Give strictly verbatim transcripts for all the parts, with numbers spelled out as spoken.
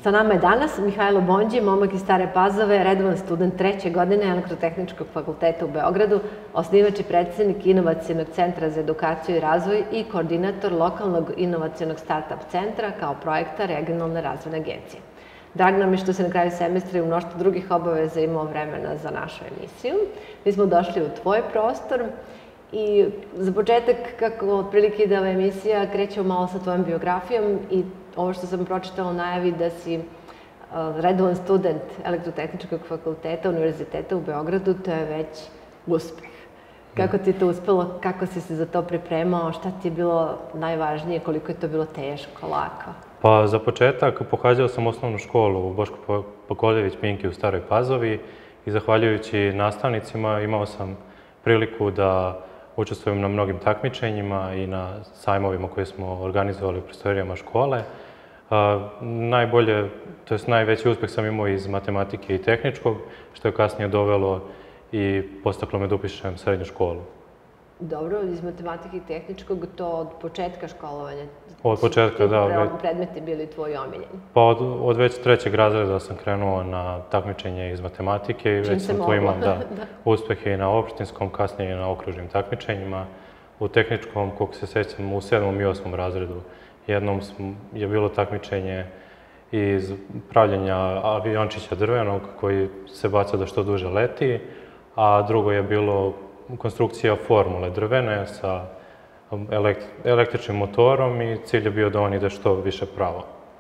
Sa nama je danas Mihajlo Bondji, momak iz Stare Pazove, redovan student treće godine Elektrotehničkog fakulteta u Beogradu, osnivač i predsednik Inovacionog centra za edukaciju i razvoj i koordinator lokalnog inovacionog start-up centra kao projekta Regionalne razvojne agencije. Drago nam je što se na kraju semestra i u mnoštvo drugih obaveza imao vremena za našu emisiju. Mi smo došli u tvoj prostor i za početak, kako otprilike ide ova emisija, krećemo malo sa tvojom biografijom i ovo što sam pročitala u najavi da si redovan student Elektrotehničkog fakulteta Univerziteta u Beogradu, to je već uspeh. Kako ti je to uspelo, kako si se za to pripremao, šta ti je bilo najvažnije, koliko je to bilo teško, lako? Pa za početak pohađao sam osnovnu školu u Boško Pokoljević Pinki u Staroj Pazovi i zahvaljujući nastavnicima imao sam priliku da učestvujem na mnogim takmičenjima i na sajmovima koje smo organizovali u prostorijama škole. Najbolje, to jest najveći uspeh sam imao iz matematike i tehničkog, što je kasnije dovelo i postaklo me da upišem srednju školu. Dobro, iz matematike i tehničkog, to od početka školovanja? Od početka, da. Predmeti bili tvoji omiljeni? Pa od već trećeg razreda sam krenuo na takmičenje iz matematike i već sam tu imao uspehe i na opštinskom, kasnije i na okružnim takmičenjima. U tehničkom, koliko se sećam, u sedmom i osmom razredu jednom je bilo takmičenje iz pravljenja aviončića drvenog koji se baca da što duže leti, a drugo je bilo konstrukcija formule drvene sa električnim motorom i cilj je bio da on ide što više pravo.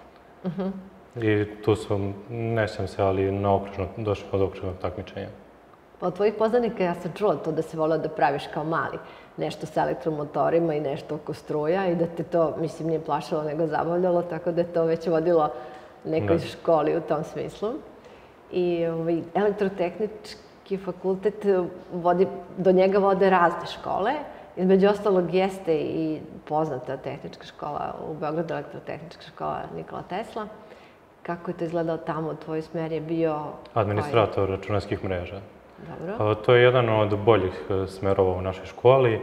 I tu sam, ne sjećam se, ali na okružno, došao od okružnog takmičenja. Pa od tvojih poznanika ja sam čula to da se volao da praviš kao mali nešto sa elektromotorima i nešto oko struja i da te to, mislim, nije plašilo nego zabavljalo, tako da je to već vodilo nekoj školi u tom smislu. I Elektrotehnički fakultet, do njega vode razne škole. Između ostalog jeste i poznata tehnička škola u Beogradu, Elektrotehnička škola Nikola Tesla. Kako je to izgledalo tamo? Tvoj smer je bio... Administrator računarskih mreža. Dobro. To je jedan od boljih smerova u našoj školi.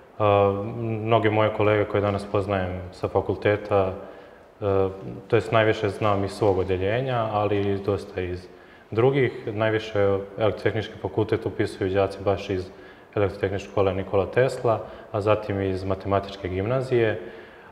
Mnoge moje kolege koje danas poznajem sa fakulteta, to jest najviše znam iz svog odeljenja, ali i dosta iz drugih. Najviše Elektrotehnički fakultet upisuju đaci baš iz Elektrotehničke škole Nikola Tesla, a zatim iz Matematičke gimnazije.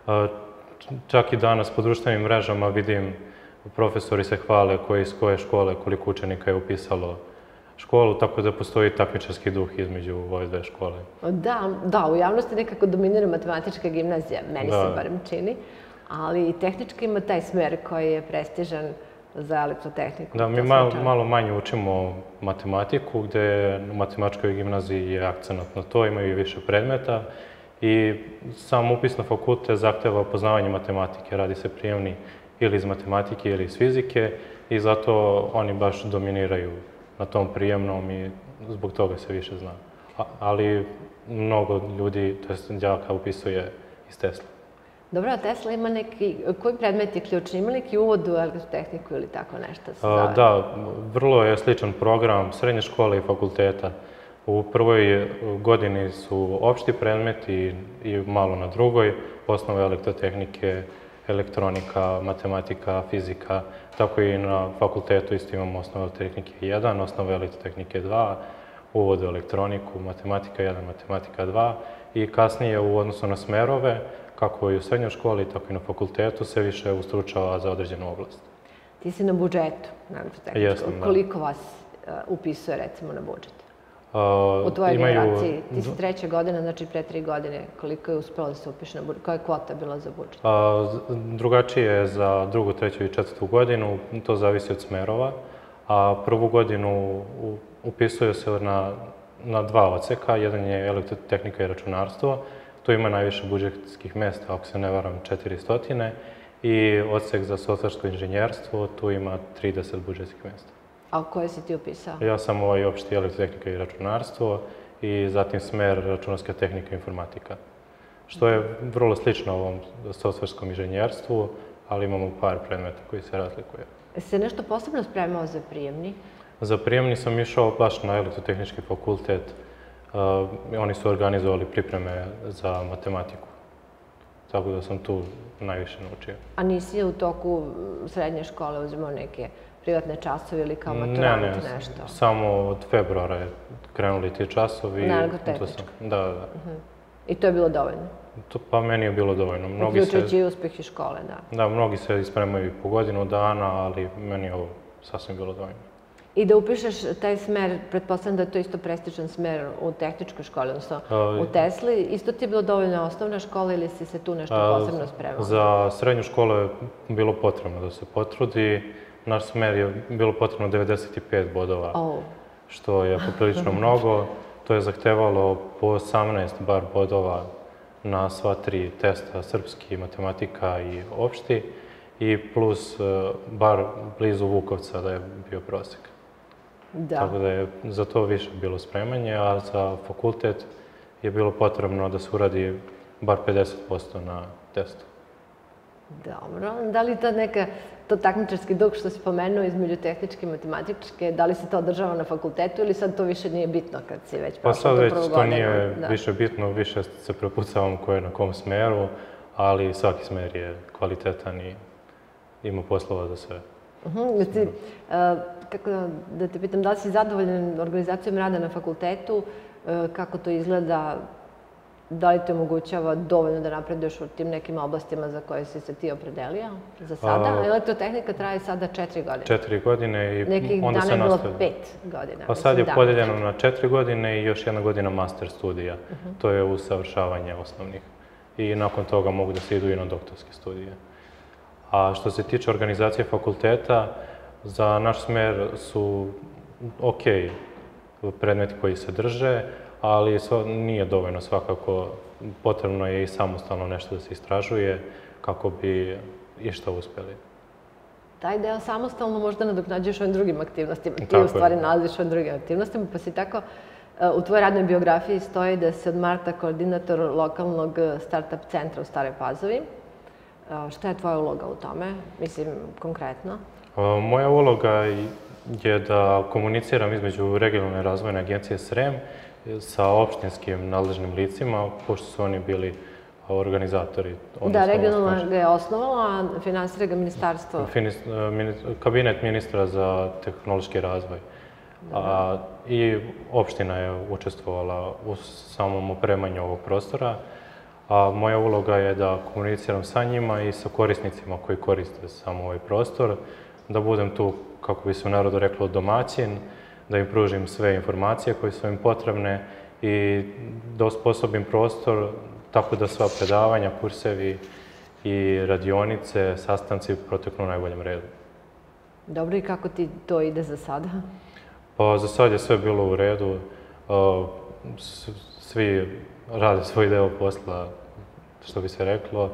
Čak i danas po društvenim mrežama vidim profesori se hvale koji iz koje škole, koliko učenika je upisalo školu, tako da postoji takmičarski duh između ove dve škole. Da, da, u javnosti nekako dominira Matematička gimnazija, meni se barem čini, ali i tehnički ima taj smer koji je prestižan za elektrotehniku. Da, mi malo manje učimo matematiku, gde u Matematičkoj gimnaziji je akcenat na to, imaju i više predmeta i sam upis na fakultet zahteva poznavanje matematike, radi se prijemni ili iz matematike ili iz fizike i zato oni baš dominiraju na tom prijemnom i zbog toga se više zna. Ali mnogo ljudi, to jest đaka, upisuje iz Tesla. Dobro, a Tesla ima neki, koji predmet je ključni? Ima neki uvod u elektrotehniku ili tako nešto se zove? Da, vrlo je sličan program srednje škole i fakulteta. U prvoj godini su opšti predmeti i malo na drugoj, osnove elektrotehnike, elektronika, matematika, fizika, tako i na fakultetu isto imamo osnove elektrotehnike jedan, osnove elektrotehnike dva, uvod u elektroniku, matematika jedan, matematika dva i kasnije u odnosu na smerove, kako i u srednjoj školi, tako i na fakultetu, se više ustručava za određenu oblast. Ti si na budžetu, na elektrotehničku. Koliko vas upisuje, recimo, na budžet? U tvojoj generaciji, ti si treća godina, znači pre tri godine, koliko je uspjelo da se upiše na budžet? Koja je kvota bila za budžet? Drugačije je za drugu, treću i četvrtu godinu, to zavisi od smerova, a prvu godinu upisuje se na dva odseka, jedan je elektrotehnika i računarstvo, tu ima najviše budžetskih mesta, ako se ne varam, četiristo i odsek za softversko inženjerstvo, tu ima trideset budžetskih mesta. A koje si ti upisao? Ja sam ovaj opšti elektrotehnika i računarstvo i zatim smer računarska tehnika i informatika. Što je vrlo slično ovom softverskom inženjerstvu, ali imamo par predmeta koji se razlikuje. Jesi se nešto posebno spremao za prijemni? Za prijemni sam išao baš na Elektrotehnički fakultet. Oni su organizovali pripreme za matematiku. tako da sam tu najviše naučio. A nisi u toku srednje škole uzimao neke privatne časove ili kao maturant nešto? Ne, ne, samo od februara je krenuli ti časovi. Na elektrotehničkom? Da, da. I to je bilo dovoljno? Pa meni je bilo dovoljno. Uključujući i uspeh iz škole, da. Da, mnogi se ispremaju i po godinu dana, ali meni je ovo sasvim bilo dovoljno. I da upišeš taj smer, pretpostavljam da je to isto prestižan smer u tehničkoj školi, odnosno u Tesli. Isto ti je bilo dovoljna osnovna škola ili si se tu nešto posebno spremao? Za srednju školu je bilo potrebno da se potrudi. Naš smer je bilo potrebno devedeset pet bodova, što je poprilično mnogo. To je zahtevalo po osamnaest bar bodova na sva tri testa, srpski, matematika i opšti, i plus bar blizu Vukovca da je bio prosek. Tako da je za to više bilo spremanje, a za fakultet je bilo potrebno da se uradi bar pedeset posto na testu. Dobro. Da li to neka, to takmičarski duh što si pomenuo između tehničke i matematičke, da li se to održava na fakultetu ili sad to više nije bitno kad si već prošao tu prvu godinu? Pa sad već to nije više bitno, više se prepucavamo ko je na kom smeru, ali svaki smer je kvalitetan i ima poslova za sve. Kako da te pitam, da li si zadovoljan organizacijom rada na fakultetu, kako to izgleda, da li te omogućava dovoljno da napreduješ u tim nekim oblastima za koje si se ti opredelio za sada? Elektrotehnika traje sada četiri godine. Četiri godine i onda se nastavlja. Nekih dana je bilo pet godina. Pa sad je podeljeno na četiri godine i još jedna godina master studija. To je usavršavanje osnovnih. I nakon toga mogu da se idu i na doktorske studije. A što se tiče organizacije fakulteta, za naš smer su ok predmeti koji se drže, ali nije dovoljno svakako. Potrebno je i samostalno nešto da se istražuje kako bi išta uspeli. Taj deo samostalno možda nadoknađuješ ovim drugim aktivnostima. Ti u stvari nalaziš ovim drugim aktivnostima, pa si tako u tvojoj radnoj biografiji stoji da si od marta koordinator lokalnog start-up centra u Staroj Pazovi. Šta je tvoja uloga u tome, mislim, konkretno? Moja uloga je da komuniciram između Regionalne razvojne agencije Srem sa opštinskim nadležnim licima, pošto su oni bili organizatori. Da, regionalna ga je osnovala, a finansira ga ministarstvo? Kabinet ministra za tehnološki razvoj. I opština je učestvovala u samom opremanju ovog prostora. A moja uloga je da komuniciram sa njima i sa korisnicima koji koriste samo ovaj prostor, da budem tu, kako bi se u narodu reklo, domaćin, da im pružim sve informacije koje su im potrebne i da osposobim prostor tako da sva predavanja, kursevi i radionice, sastanci proteknu u najboljem redu. Dobro, i kako ti to ide za sada? Pa za sad je sve bilo u redu. Svi rade svoj deo posla, što bi se reklo.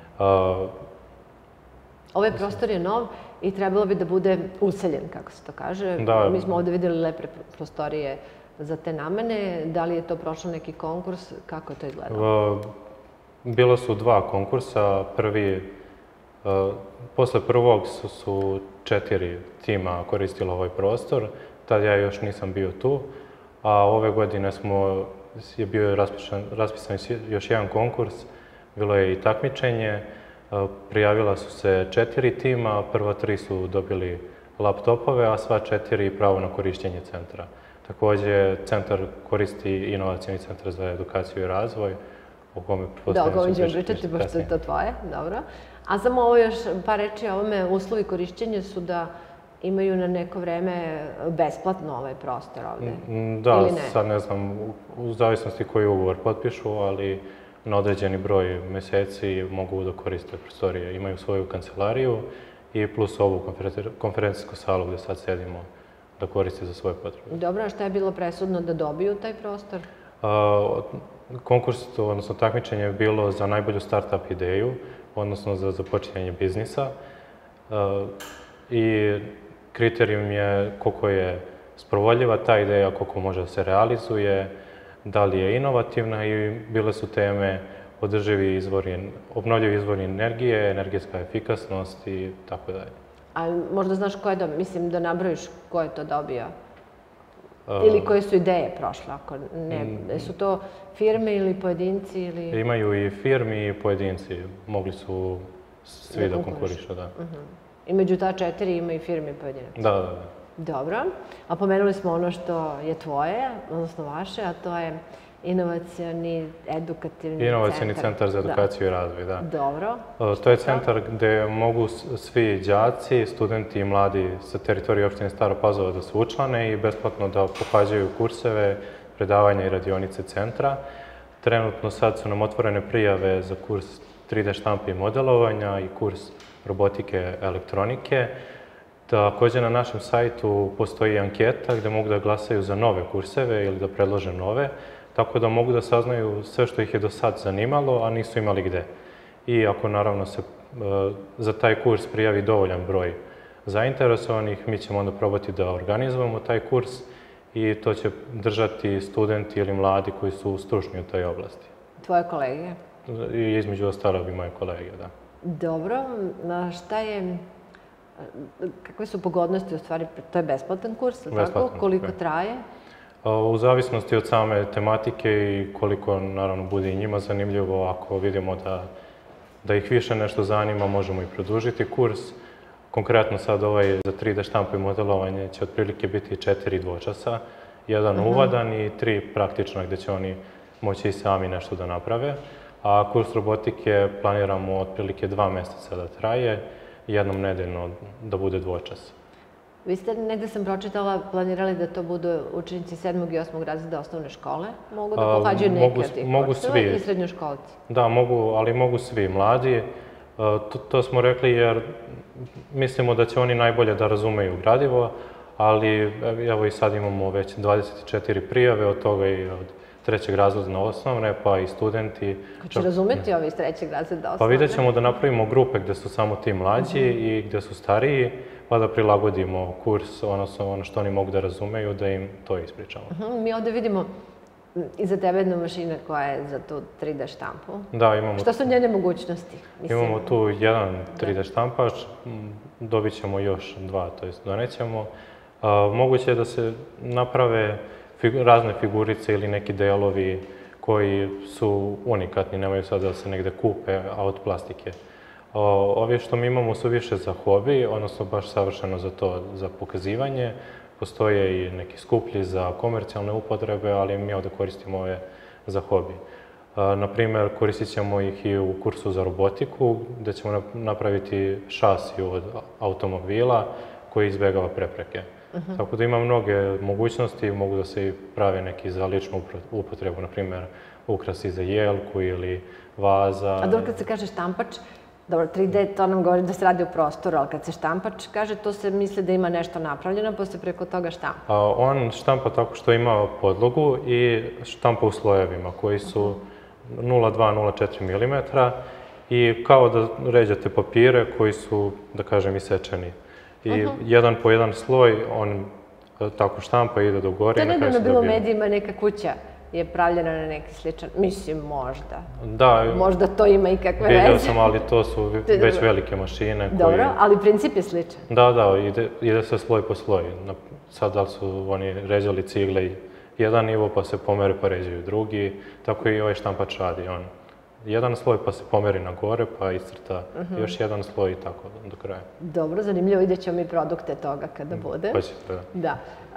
Ovaj prostor je nov i trebalo bi da bude useljen, kako se to kaže. Mi smo ovde videli lepe prostorije za te namene. Da li je to prošlo neki konkurs? Kako je to izgledalo? Bilo su dva konkursa. Prvi, posle prvog su četiri tima koristilo ovaj prostor. Tad ja još nisam bio tu. A ove godine smo je bio raspisan još jedan konkurs, bilo je i takmičenje, prijavila su se četiri tima, prva tri su dobili laptopove, a sva četiri pravo na korišćenje centra. Također, centar koristi inovacijni centar za edukaciju i razvoj, o kome pretpostavljam da, o kome ćemo pričati, pošto je to tvoje, dobro. A samo ovo još par reči o ovome, uslovi korišćenja su da imaju na neko vreme besplatno ovaj prostor ovde? Da, sad ne znam, u zavisnosti koji ugovor potpišu, ali na određeni broj meseci mogu da koriste prostorije. Imaju svoju kancelariju i plus ovu konferencijsku salu gde sad sedimo da koriste za svoje potrebe. Dobro, a šta je bilo presudno da dobiju taj prostor? Konkurs, odnosno takmičenje je bilo za najbolju start-up ideju, odnosno za započinjanje biznisa. I kriterijum je koliko je sprovodljiva ta ideja, koliko može da se realizuje, da li je inovativna i bile su teme održivi izvori, obnovljivi izvori energije, energetska efikasnost i tako dalje. A možda znaš ko je dobio, mislim da nabrojiš ko je to dobio? Ili koje su ideje prošle? Su to firme ili pojedinci? Imaju i firmi i pojedinci. Mogli su svi da konkurišu, da. I među ta četiri ima i firme i pojedinaca? Da, da, da. Dobro. A pomenuli smo ono što je tvoje, odnosno vaše, a to je inovacioni edukativni centar. Inovacioni centar za edukaciju i razvoj, da. Dobro. To je centar gde mogu svi đaci, studenti i mladi sa teritorije opštine Stara Pazova da se učlane i besplatno da pohađaju kurseve, predavanja i radionice centra. Trenutno sad su nam otvorene prijave za kurs tri D štampe i modelovanja i kurs robotike elektronike. Također na našem sajtu postoji anketa gde mogu da glasaju za nove kurseve ili da predlože nove, tako da mogu da saznaju sve što ih je do sad zanimalo, a nisu imali gde. I ako naravno se za taj kurs prijavi dovoljan broj zainteresovanih, mi ćemo onda probati da organizujemo taj kurs i to će držati studenti ili mladi koji su stručni u toj oblasti. Tvoje kolege? I između ostalog i moje kolege, da. Dobro. Šta je... Kakve su pogodnosti u stvari? To je besplatan kurs, ili tako? Koliko traje? U zavisnosti od same tematike i koliko, naravno, bude i njima zanimljivo. Ako vidimo da ih više nešto zanima, možemo i produžiti kurs. Konkretno sad ovaj za tri D štampu i modelovanje će otprilike biti četiri dvočasa. Jedan uvodan i tri praktična gde će oni moći i sami nešto da naprave. A kurs robotike planiramo otprilike dva meseca da traje, jednom nedeljno da bude dvočas. Vi ste, negde sam pročitala, planirali da to budu učenici sedmog i osmog razreda osnovne škole? Mogu da pohađaju neke od tih kurseva i srednjoškolci? Da, ali mogu svi mladi. To smo rekli jer mislimo da će oni najbolje da razumeju gradivo, ali evo i sad imamo već dvadeset četiri prijave, od toga i od trećeg razreda na osnovne, pa i studenti. Ko će razumeti ovi iz trećeg razreda osnovne? Pa vidjet ćemo da napravimo grupe gde su samo ti mlađi i gde su stariji, pa da prilagodimo kurs, ono što oni mogu da razumeju, da im to ispričamo. Mi ovde vidimo iza tebe jedna mašina koja je za tu tri D štampu. Da, imamo... Šta su njene mogućnosti? Imamo tu jedan tri D štampač, dobit ćemo još dva, to jest donećemo. Moguće je da se naprave razne figurice ili neki delovi koji su unikatni, nemaju sad da se negde kupe, a od plastike. Ovi što mi imamo su više za hobi, odnosno baš savršeno za to, za pokazivanje. Postoje i neki skuplji za komercijalne upotrebe, ali mi ovde koristimo ove za hobi. Naprimer, koristit ćemo ih i u kursu za robotiku, gde ćemo napraviti šasiju od automobila koji izbegava prepreke. Tako da ima mnoge mogućnosti, mogu da se i prave neki za ličnu upotrebu, naprimer ukrasi za jelku ili vaza. A dobro, kad se kaže štampač, dobro, tri D to nam govori da se radi u prostoru, ali kad se štampač kaže, to se misli da ima nešto napravljeno, pa se preko toga štampa. On štampa tako što ima podlogu i štampa u slojevima koji su nula zarez dva do nula zarez četiri milimetra i kao da ređate papire koji su, da kažem, isečeni. I jedan po jedan sloj, on tako štampa i ide do gore. To je nedavno bilo u medijima, neka kuća je pravljena na neki sličan, mislim možda. Da. Možda to ima i kakve veze. Vidio sam, ali to su već velike mašine. Dobro, ali princip je sličan. Da, da, ide se sloj po sloj. Sad da li su oni ređali cigle jedan nivo pa se pomere pa ređaju drugi, tako i ovaj štampač radi. On jedan sloj pa se pomeri na gore pa iscrta još jedan sloj i tako do kraja. Dobro, zanimljivo, vidjet ćemo i produkte toga kada bude. Hoćete, da. Da.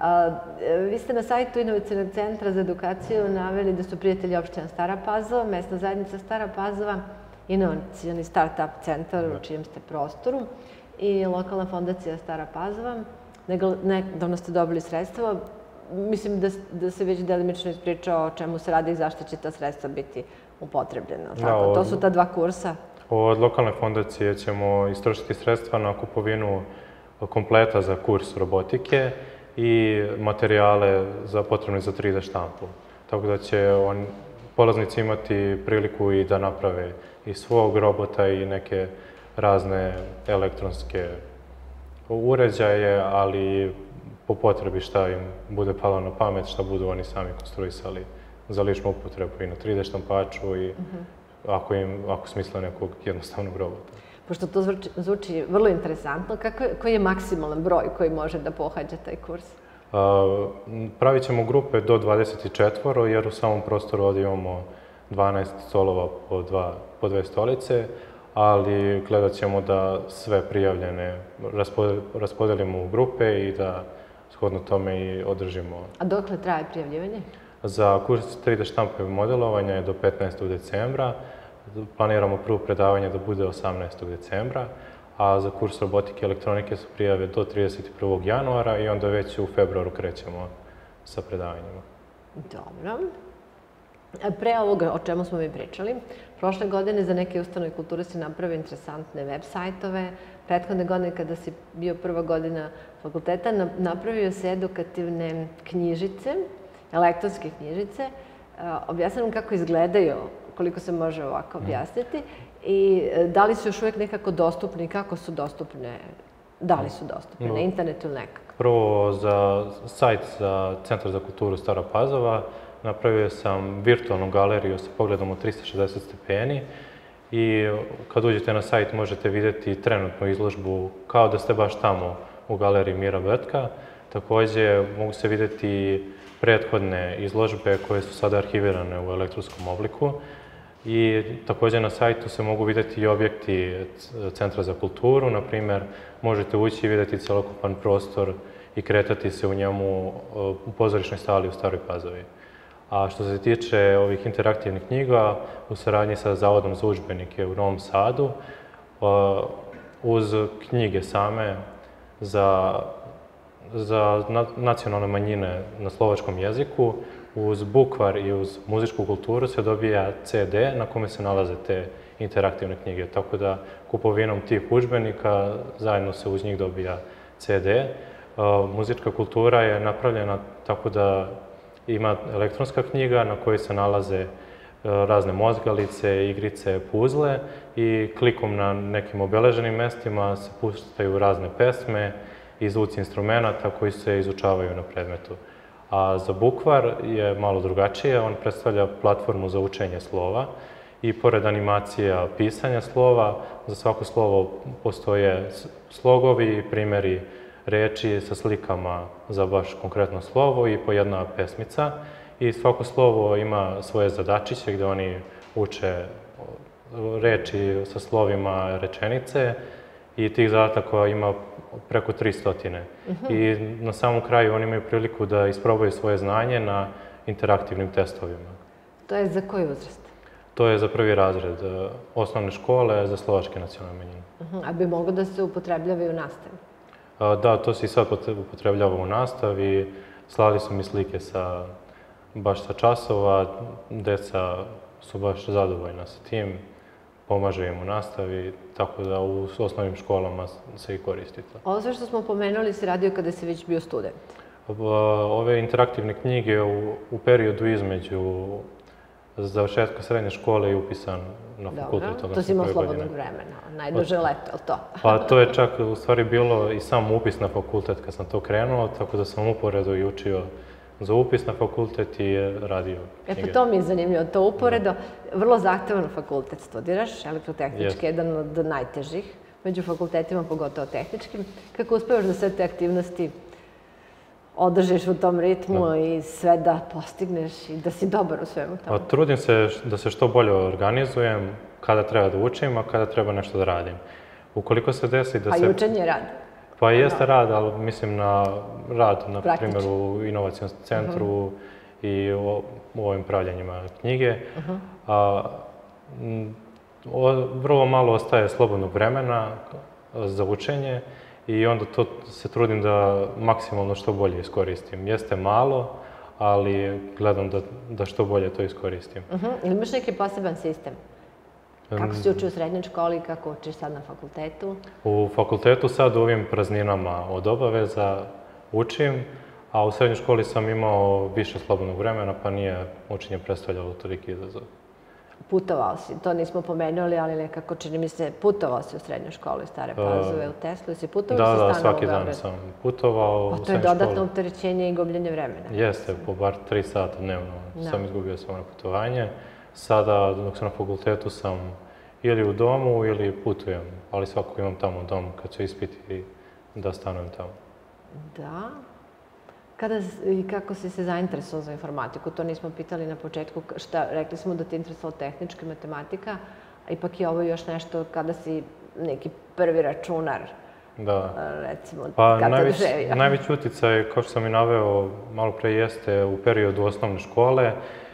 Vi ste na sajtu Inovacijonog centra za edukaciju naveli da su prijatelji opština Stara Pazova, mesna zajednica Stara Pazova, inovacijoni start-up centar u čijem ste prostoru i lokalna fondacija Stara Pazova. Nedavno ste dobili sredstva. Mislim da se već delimično ispričao o čemu se radi i zašto će ta sredstva biti upotrebljena. To su ta dva kursa. Od lokalne fondacije ćemo istrošiti sredstva na kupovinu kompleta za kurs robotike i materijale potrebne za tri D štampu. Tako da će polaznici imati priliku i da naprave i svog robota i neke razne elektronske uređaje, ali po potrebi šta im bude palo na pamet, šta budu oni sami konstruisali za ličnu upotrebu i na tri D štampaču i ako smisle nekog jednostavnog robota. Pošto to zvuči vrlo interesantno, koji je maksimalan broj koji može da pohađa taj kurs? Pravit ćemo grupe do dvadeset četvoro jer u samom prostoru ovdje imamo dvanaest stolova po dve stolice, ali gledat ćemo da sve prijavljene raspodelimo u grupe i da shodno tome i održimo. A dokle traje prijavljivanje? Za kurs tri D štampe modelovanja je do petnaestog decembra. Planiramo prvo predavanje da bude osamnaestog decembra, a za kurs robotike i elektronike su prijave do trideset prvog januara i onda već u februaru krećemo sa predavanjima. Dobro. Pre ovoga o čemu smo mi pričali, prošle godine za neke ustanove kulture si napravio interesantne web sajtove, prethodne godine kada si bio prva godina fakulteta, napravio se edukativne knjižice, elektronske knjižice. Objasni nam kako izgledaju, koliko se može ovako objasniti, i da li su još uvijek nekako dostupni, kako su dostupne, da li su dostupne, na internetu ili nekako? Prvo, za sajt za Centar za kulturu Stara Pazova napravio sam virtualnu galeriju sa pogledom od trista šezdeset stepeni i kad uđete na sajt možete vidjeti trenutnu izložbu kao da ste baš tamo u galeriji Mira Brtka. Također mogu se vidjeti prethodne izložbe koje su sada arhivirane u elektronskom obliku i također na sajtu se mogu vidjeti i objekti Centra za kulturu. Na primjer, možete ući i vidjeti celokupan prostor i kretati se u njemu u pozorišnoj sali u Staroj Pazovi. A što se tiče ovih interaktivnih knjiga, u saradnji sa Zavodom za udžbenike u Novom Sadu, uz knjige same za za nacionalne manjine na slovačkom jeziku, uz bukvar i uz muzičku kulturu se dobija ce de na kome se nalaze te interaktivne knjige. Tako da kupovinom tih udžbenika zajedno se uz njih dobija ce de. Muzička kultura je napravljena tako da ima elektronska knjiga na kojoj se nalaze razne mozgalice, igrice, puzle i klikom na nekim obeleženim mestima se puštaju razne pesme i zvuci instrumenta koji se izučavaju na predmetu. A za bukvar je malo drugačije, on predstavlja platformu za učenje slova i pored animacija pisanja slova, za svako slovo postoje slogovi i primjeri reči sa slikama za baš konkretno slovo i po jedna pesmica. I svako slovo ima svoje zadačiće gdje oni uče reči sa slovima rečenice i tih zadataka ima preko tristotine. I na samom kraju oni imaju priliku da isprobaju svoje znanje na interaktivnim testovima. To je za koji uzrast? To je za prvi razred osnovne škole za slovačke nacionalne manjine. A bi moglo da se upotrebljava i u nastavi? Da, to se i sad upotrebljava u nastavi. Slali su mi slike baš sa časova. Deca su baš zadovoljna sa tim. Pomaže im u nastavi, tako da u osnovnim školama se i koristi to. Ovo sve što smo pomenuli si radio kada si već bio student? Ove interaktivne knjige u periodu između završetka srednje škole i upisan na fakultet. Dobro, to si imao slobodnog vremena, najduže leto, ali to? Pa to je čak u stvari bilo i sam upis na fakultet kad sam to krenuo, tako da sam uporedo i učio za upis na fakultet i radio knjige. E pa to mi je zanimljivo, to uporedo. Vrlo zahtevan fakultet studiraš, elektrotehnički je jedan od najtežih među fakultetima, pogotovo tehničkim. Kako uspevaš da sve te aktivnosti održiš u tom ritmu i sve da postigneš i da si dobar u svemu tome? Trudim se da se što bolje organizujem kada treba da učim, a kada treba nešto da radim. Ukoliko se desi da se... Pa i učenje je rad. Pa jeste rad, ali mislim na rad, na primjer u inovacijnom centru i u ovim pravljanjima knjige. Vrlo malo ostaje slobodnog vremena za učenje i onda to se trudim da maksimalno što bolje iskoristim. Jeste malo, ali gledam da što bolje to iskoristim. Ili imaš neki poseban sistem? Kako si učio u srednjoj školi i kako učiš sad na fakultetu? U fakultetu sad u ovim prazninama od obaveza učim, a u srednjoj školi sam imao više slobodnog vremena, pa nije učenje predstavljalo toliki izazov. Putovao si, to nismo pomenuli, ali nekako čini mi se, putovao si u srednjoj školi Stare Pazove, u Teslu, si putovao ili si stanovao u Beogradu? Da, da, svaki dan sam putovao u srednjoj školi. Pa to je dodatno opterećenje i gubljenje vremena. Jeste, po bar tri sata dnevno sam izgubio samo na putovanje. Sada, dok sam na fakultetu, sam ili u domu ili putujem, ali svakako imam tamo dom kad ću ispiti da stanujem tamo. Da. Kada i kako si se zainteresovao za informatiku? To nismo pitali na početku. Šta, rekli smo da ti je interesovalo tehnička matematika, a ipak je ovo još nešto kada si neki prvi računar, recimo, kada doživio. Najveći uticaj, kao što sam i naveo malo pre, jeste u periodu osnovne škole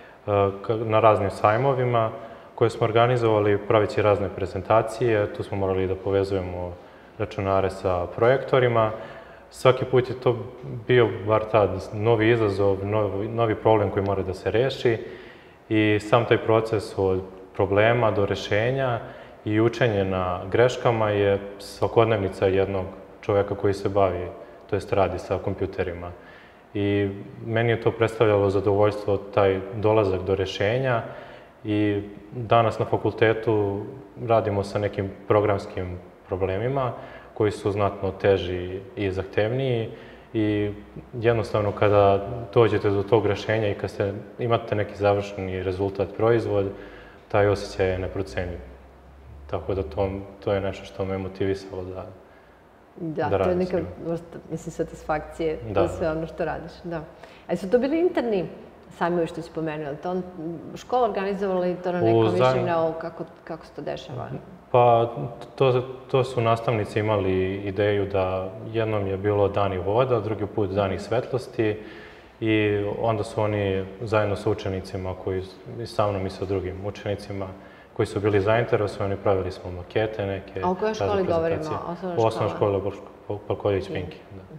na raznim sajmovima koje smo organizovali praveći razne prezentacije. Tu smo morali da povezujemo računare sa projektorima. Svaki put je to bio bar tad novi izazov, novi problem koji mora da se reši i sam taj proces od problema do rešenja i učenje na greškama je svakodnevnica jednog čoveka koji se bavi, to jest radi sa kompjuterima. I meni je to predstavljalo zadovoljstvo, taj dolazak do rešenja i danas na fakultetu radimo sa nekim programskim problemima koji su znatno teži i zahtevniji i jednostavno kada dođete do tog rešenja i kad imate neki završeni rezultat, proizvod, taj osjećaj je neprocenjiv. Tako da to je nešto što me motivisalo da radim. Da, to je neka vrsta, mislim, satisfakcije za sve ono što radiš. A su to bili interni sajmovi što si pomenuo? Je li to škola organizovala i to na nekom mišljenju kako se to dešava? Pa, to su nastavnici imali ideju da jednom je bilo dani voda, drugi put dani svetlosti i onda su oni zajedno sa učenicima, sa mnom i sa drugim učenicima, koji su bili zainteresovani, pravili smo makete neke. A u kojoj školi govorimo? U osnovnoj školi Palkoljević-Pinki.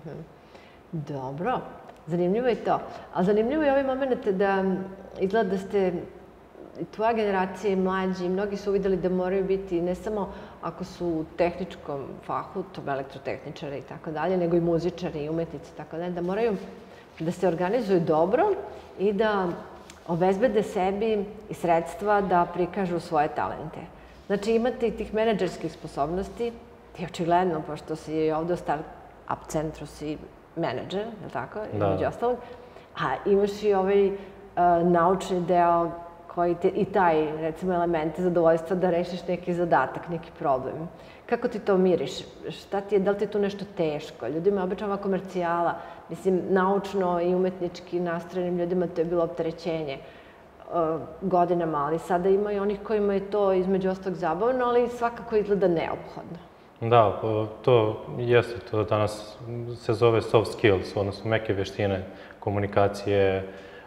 Dobro, zanimljivo je to. Ali zanimljivo je ovaj moment da izgleda da ste i tvoja generacija i mlađi, mnogi su uvideli da moraju biti ne samo ako su u tehničkom fahu, to elektrotehničari i tako dalje, nego i muzičari i umetnici i tako dalje, da moraju da se organizuju dobro i da obezbede sebi i sredstva da prikažu svoje talente. Znači, imate i tih menadžerskih sposobnosti, ti očigledno, pošto si i ovde u Start-up centru si menadžer, je li tako, između ostalog, a imaš i ovaj naučni deo koji te, i taj, recimo, elemente zadovoljstva da rešiš neki zadatak, neki problem. Kako ti to miriš? Šta ti je, da li ti je tu nešto teško? Ljudima je obično ova komercijala, mislim, naučno i umetnički nastrojenim ljudima to je bilo opterećenje godinama, ali sada ima i onih kojima je to između ostalog zabavno, ali svakako izgleda neophodno. Da, to jeste, to danas se zove soft skills, odnosno meke veštine, komunikacije,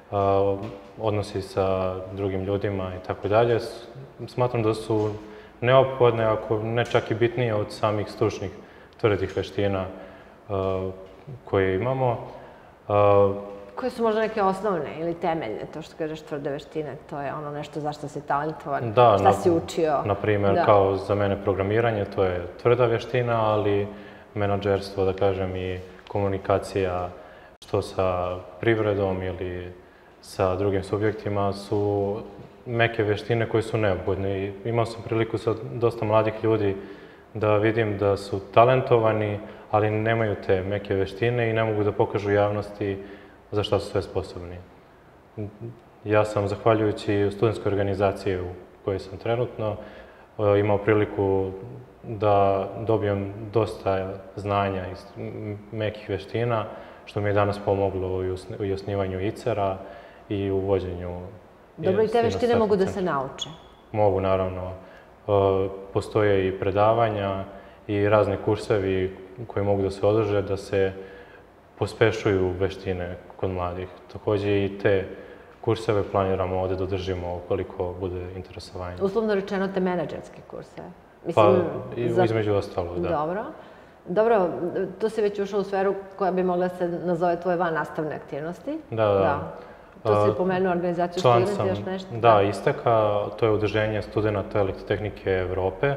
odnosi sa drugim ljudima i tako dalje. Smatram da su neophodne, ako ne čak i bitnije od samih stručnih tvrdih veština koje imamo. Koje su možda neke osnovne ili temeljne, to što kažeš tvrde veštine, to je ono nešto za što si talentovan, šta si učio. Da, na primjer, kao za mene programiranje, to je tvrda veština, ali menadžerstvo, da kažem, i komunikacija, što sa privredom ili sa drugim subjektima, su meke veštine koje su neophodne. Imao sam priliku sa dosta mladih ljudi da vidim da su talentovani, ali nemaju te meke veštine i ne mogu da pokažu javnosti za šta su sve sposobni. Ja sam, zahvaljujući studentskoj organizaciji u kojoj sam trenutno, imao priliku da dobijem dosta znanja iz mekih veština, što mi je danas pomoglo i u osnivanju I C E R-a i u vođenju. Dobro, i te veštine mogu da se nauče? Mogu, naravno. Postoje i predavanja i razni kursevi koji mogu da se održe, da se pospešuju veštine kod mladih. Takođe i te kurseve planiramo ovde da održimo koliko bude interesovanje. Uslovno rečeno te menadžerske kurseve? Pa, između ostalo, da. Dobro. Dobro, tu si već ušao u sferu koja bi mogla se nazove tvoje vannastavne aktivnosti. Da, da. To si pomenuo organizaciju studenta, još nešto? Da, Isteka, to je udruženje studenta elektrotehnike Evrope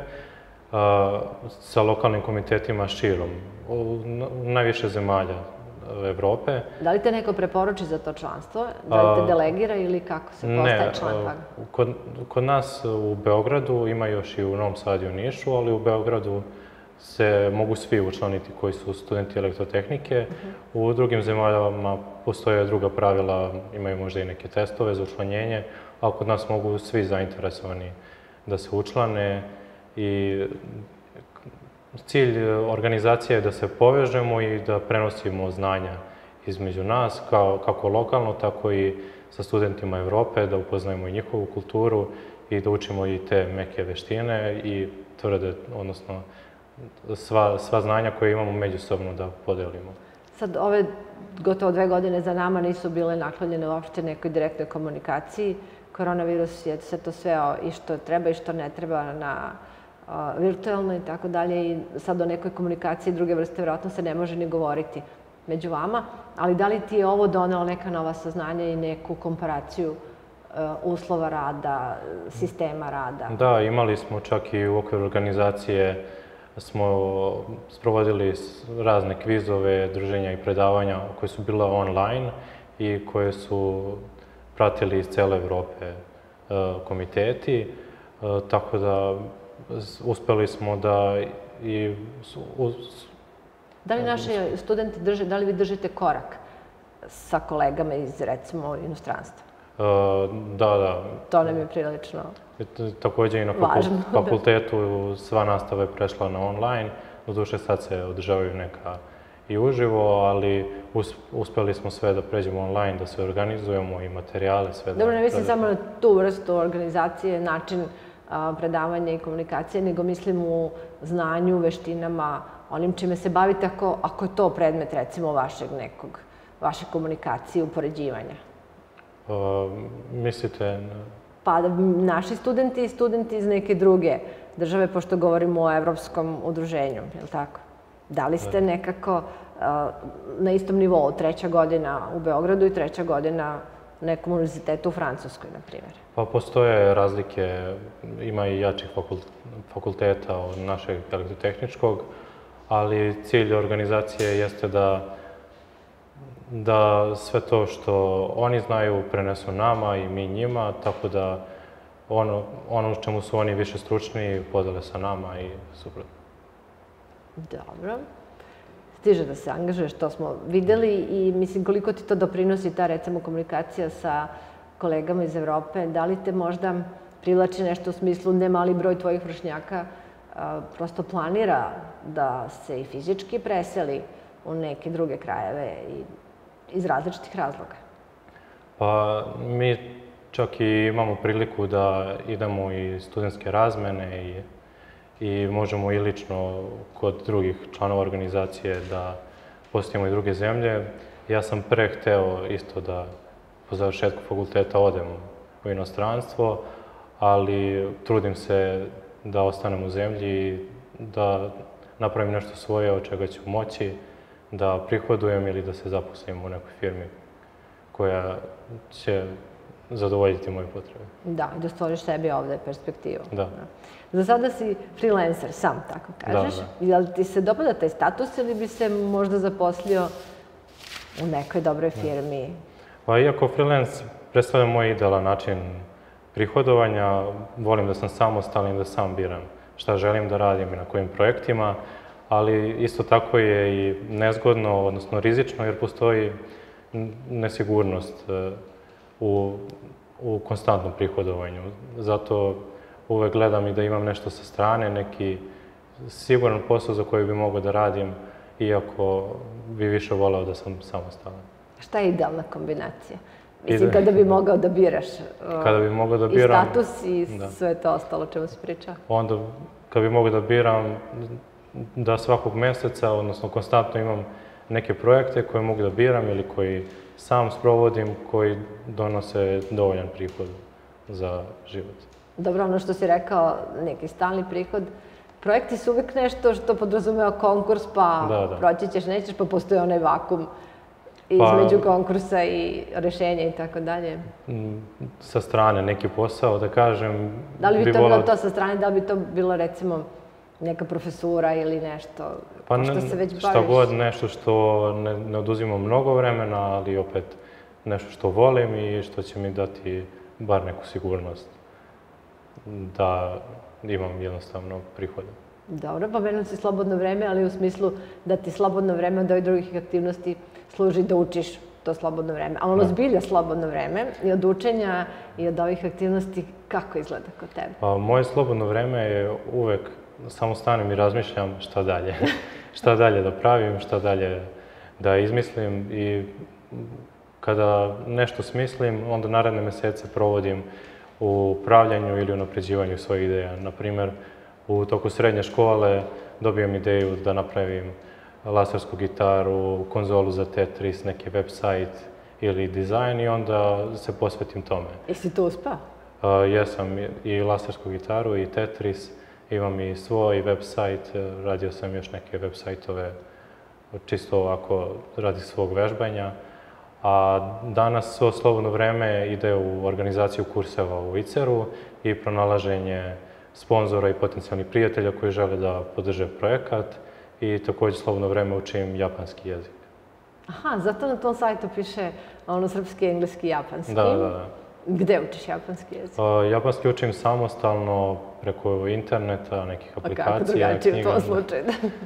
sa lokalnim komitetima širom, u najviše zemalja Evrope. Da li te neko preporuči za to članstvo? Da li te delegira ili kako se postaje član toga? Kod nas u Beogradu, ima još i u Novom Sadu i u Nišu, ali u Beogradu se mogu svi učlaniti koji su studenti elektrotehnike. U drugim zemaljama postoje druga pravila, imaju možda i neke testove za učlanjenje, ali kod nas mogu svi zainteresovani da se učlane i cilj organizacije je da se povežemo i da prenosimo znanja između nas, kako lokalno, tako i sa studentima Evrope, da upoznajemo i njihovu kulturu i da učimo i te meke veštine i tvrde, odnosno sva, sva znanja koje imamo međusobno da podelimo. Sad, ove gotovo dve godine za nama nisu bile naklonjene uopšte nekoj direktnoj komunikaciji. Koronavirus je sve to sveo i što treba i što ne treba na virtualno i tako dalje. I sad o nekoj komunikaciji druge vrste vjerojatno se ne može ni govoriti među vama. Ali da li ti je ovo donelo neka nova saznanja i neku komparaciju uslova rada, sistema rada? Da, imali smo čak i u okviru organizacije smo sprovodili razne kvizove, druženja i predavanja koje su bile online i koje su pratili iz cele Evrope komiteti, tako da uspeli smo da i... Da li naši studenti drže, da li vi držite korak sa kolegama iz, recimo, inostranstva? Da, da. To nam je prilično također i na fakultetu sva nastava je prešla na online. Doduše sad se održavaju neka i uživo, ali uspeli smo sve da pređemo online, da se organizujemo i materijale, sve da... Dobro, ne mislim samo na tu vrstu organizacije, način predavanja i komunikacije, nego mislim u znanju, veštinama, onim čime se bavite, ako je to predmet, recimo, vašeg nekog, vaše komunikacije, upoređivanja. Mislite... Pa naši studenti i studenti iz neke druge države, pošto govorimo o Evropskom udruženju, je li tako? Da li ste nekako na istom nivou, treća godina u Beogradu i treća godina na nekom univerzitetu u Francuskoj, na primjer? Pa postoje razlike, ima i jačih fakulteta od našeg elektrotehničkog, ali cilj organizacije jeste da da sve to što oni znaju prenesu nama i mi njima, tako da ono u čemu su oni više stručni podele sa nama i suprotno. Dobro. Stiže da se angažuješ, to smo videli i mislim koliko ti to doprinosi ta, recimo, komunikacija sa kolegama iz Evrope. Da li te možda privlači nešto u smislu ne mali broj tvojih vršnjaka prosto planira da se i fizički preseli u neke druge krajeve i iz različitih razloga? Pa mi čak i imamo priliku da idemo i studentske razmene i, i možemo i lično kod drugih članova organizacije da posjetimo i druge zemlje. Ja sam pre hteo isto da po završetku fakulteta odem u inostranstvo, ali trudim se da ostanem u zemlji i da napravim nešto svoje od čega ću moći, da prihodujem ili da se zaposlim u nekoj firmi koja će zadovoljiti moje potrebe. Da, i da stvoriš sebi ovde perspektivu. Da. Za sada si freelancer, sam tako kažeš. Da, da. Je li ti se dopada taj status ili bi se možda zaposlio u nekoj dobroj firmi? Pa iako freelance predstavlja moj idealan način prihodovanja, volim da sam samostalan i da sam biram šta želim da radim i na kojim projektima, ali isto tako je i nezgodno, odnosno rizično, jer postoji nesigurnost u, u konstantnom prihodovanju. Zato uvek gledam i da imam nešto sa strane, neki siguran posao za koji bi mogao da radim, iako bi više voleo da sam samostalan. Šta je idealna kombinacija? Mislim, kada bi mogao da biraš kada bi mogao da biram, i status i da. Sve to ostalo čemu se priča? Onda, kada bi mogao da biram, da svakog meseca, odnosno konstantno imam neke projekte koje mogu da biram ili koji sam sprovodim, koji donose dovoljan prihod za život. Dobro, ono što si rekao, neki stalni prihod. Projekti su uvek nešto što podrazumeva konkurs, pa da, da. proći ćeš, nećeš, pa postoji onaj vakum između pa, konkursa i rešenja i tako dalje. Sa strane neki posao, da kažem... Da li bi, bi to bilo to sa strane, da li bi to bilo recimo neka profesura ili nešto, pa što se već baviš? Šta god, nešto što ne, ne oduzima mnogo vremena, ali opet nešto što volim i što će mi dati bar neku sigurnost da imam jednostavno prihoda. Dobro, pomenuo si slobodno vreme, ali u smislu da ti slobodno vreme od ovih drugih aktivnosti služi da učiš to slobodno vreme. A ono zbilja slobodno vreme i od učenja i od ovih aktivnosti, kako izgleda kod tebe? Pa, moje slobodno vreme je uvek samo stanem i razmišljam šta dalje. Šta dalje da pravim, šta dalje da izmislim i kada nešto smislim, onda naredne mesece provodim u upravljanju ili unapređivanju svojih ideja. Naprimjer, u toku srednje škole dobijem ideju da napravim lasersku gitaru, konzolu za Tetris, neki website ili dizajn i onda se posvetim tome. Jesi to uspeo? Uh, jesam i lasersku gitaru i Tetris, imam i svoj website, radio sam još neke websajtove čisto ovako radi svog vežbanja. A danas svo slobodno vreme ide u organizaciju kurseva u ICER-u i pronalaženje sponzora i potencijalnih prijatelja koji žele da podrže projekat i također slobodno vreme učim japanski jezik. Aha, zato na tom sajtu piše ono srpski, engleski, japanski. Da, da, da. Gde učiš japanski jezik? Uh, japanski učim samostalno preko interneta, nekih aplikacija, knjiga. A kako drugačije u tom slučaju?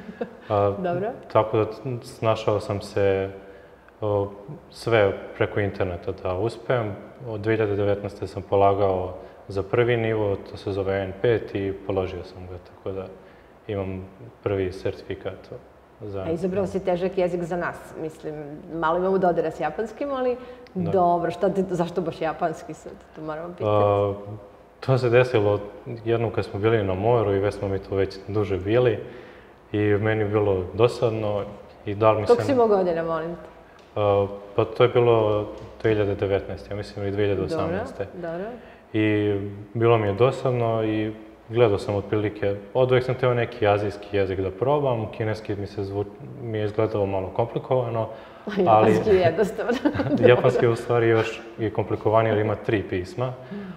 uh, Dobro. Tako da snašao sam se uh, sve preko interneta da uspem. Od dve hiljade devetnaeste. sam polagao za prvi nivo, to se zove N pet i položio sam ga, tako da imam prvi sertifikat. Za... A izabrao si težak jezik za nas, mislim, malo imamo dodira s japanskim, ali da. Dobro, šta te, zašto baš japanski sad, to moramo pitati? Uh, to se desilo jednom kad smo bili na moru i već smo mi tu već duže bili i meni je bilo dosadno i dal mi se... Koliko si imao godina, molim te? Uh, pa to je bilo dve hiljade devetnaeste. ja mislim, ili dve hiljade osamnaeste. Dobro, dobro. I bilo mi je dosadno i gledao sam otprilike, od uvijek sam teo neki azijski jezik da probam, kineski mi, se zvu, mi je izgledalo malo komplikovano, ali... Japanski je jednostavno. Japanski je u stvari još i komplikovaniji jer ima tri pisma,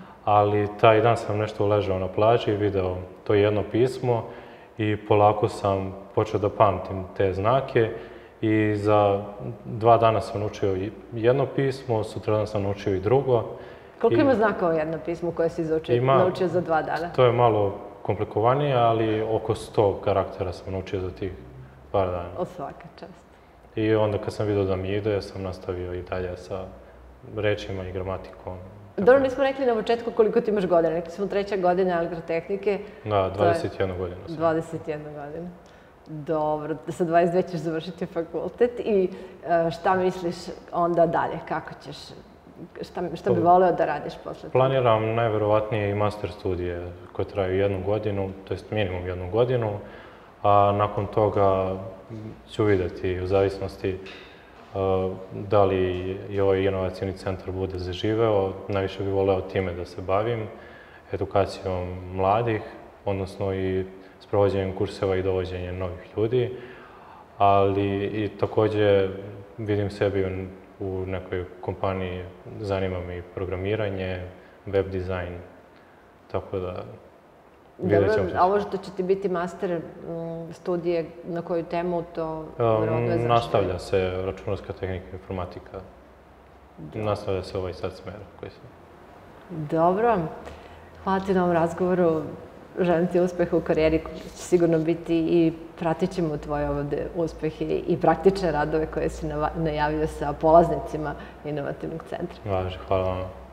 ali taj dan sam nešto ležao na plaži i video to jedno pismo i polako sam počeo da pamtim te znake i za dva dana sam naučio jedno pismo, sutradan sam naučio i drugo. Koliko ima znaka o jedno pismu koje si naučio za dva dana? To je malo komplikovanije, ali oko sto karaktera sam naučio za tih par dana. Od svaka čast. I onda kad sam vidio da mi ide, sam nastavio i dalje sa rečima i gramatikom. Dobro, nismo rekli na početku koliko ti imaš godina. Rekli smo treća godina elektrotehnike. Da, dvadeset jednu godinu sam. dvadeset jednu godinu. Dobro, sa dvadeset dve ćeš završiti fakultet i šta misliš onda dalje? Kako ćeš... Šta, šta bi voleo da radiš posle? Planiram najverovatnije i master studije koje traju jednu godinu, to jest minimum jednu godinu, a nakon toga ću vidjeti u zavisnosti uh, da li i ovaj inovacijni centar bude zaživeo. Najviše bih voleo time da se bavim, edukacijom mladih, odnosno i sprovođenjem kurseva i dovođenjem novih ljudi, ali i također vidim sebi u u nekoj kompaniji, zanima me i programiranje, web dizajn, tako da vidjet ćemo. Dobro, a ovo što će ti biti master studije, na koju temu to vjerojatno je zašto? Nastavlja se računarska tehnika i informatika. Nastavlja se ovaj sad smer koji sam. Dobro, hvala ti na ovom razgovoru. Želim ti uspeha u karijeri koji će sigurno biti i pratit ćemo tvoje ovdje uspehe i praktične radove koje si najavio sa polaznicima inovativnog centra. Važi, hvala vam.